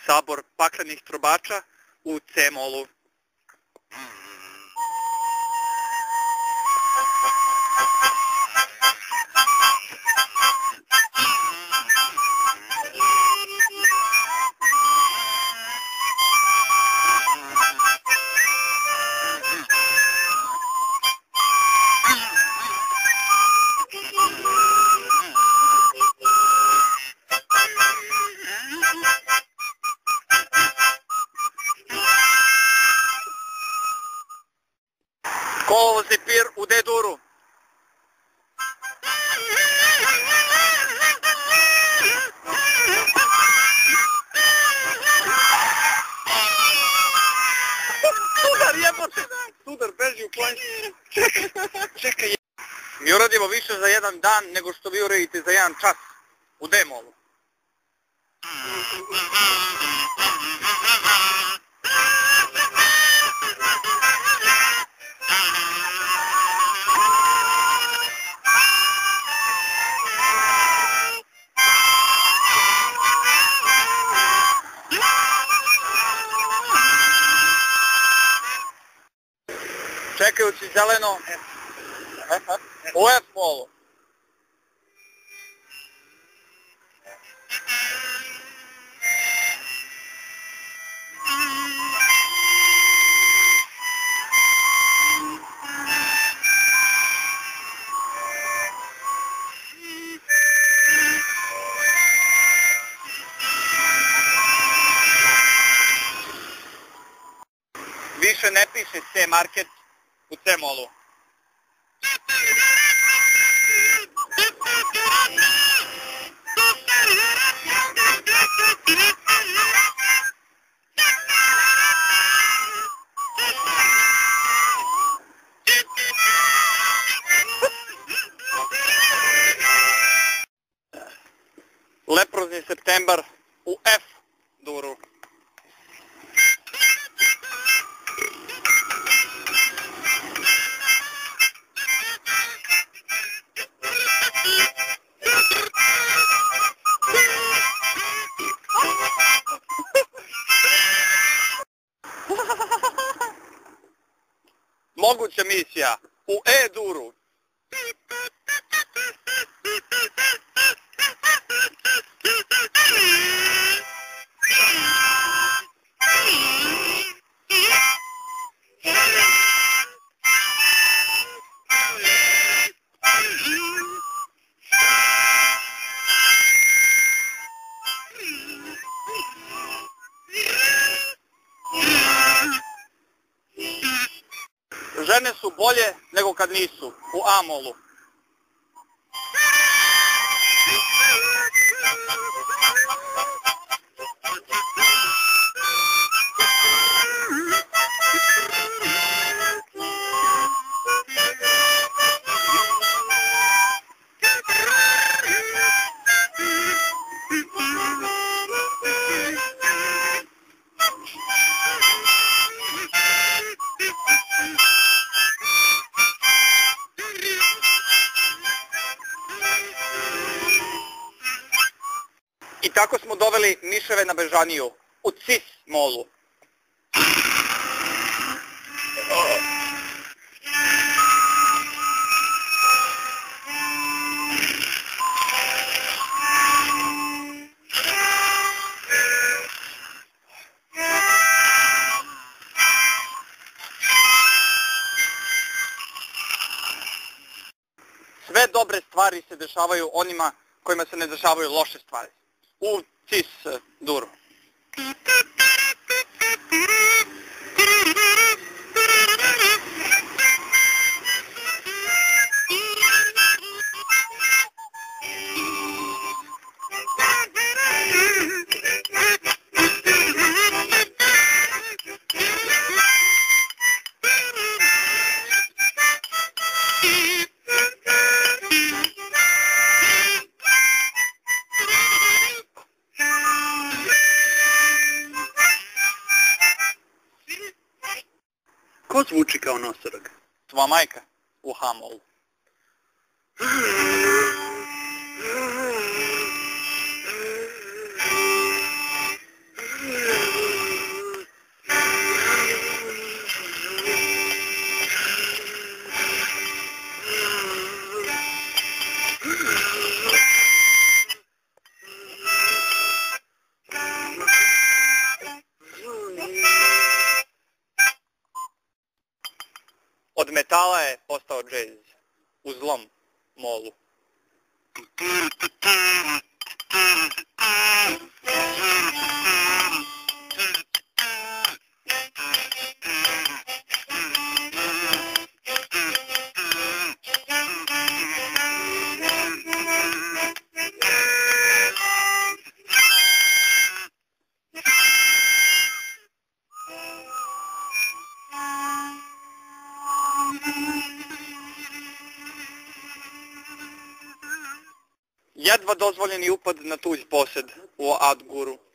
sabor paklenih trubača u C-molu. Kolovozni pir u D-duru. Sudar, jebote! Sudar, beži u klanj. Čekaj. Mi uradimo više za jedan dan nego što vi uradite za jedan čas u D-molu. Čekajući zeleno u F-molu. Više ne piše C-market u C-molu. Leprozni septembar u F-duru. Moguća misija u E-duru. Žene su bolje nego kad nisu u A-molu. I tako smo doveli miševe na Bežaniju, u Cis-molu. Sve dobre stvari se dešavaju onima kojima se ne dešavaju loše stvari. U Cis-duru. Ko zvuči kao nosorog? Tvoja majka u H-molu. metala je postao džez. U zlom molu. Jedva dozvoljeni upad na tuđ posjed u Adguru.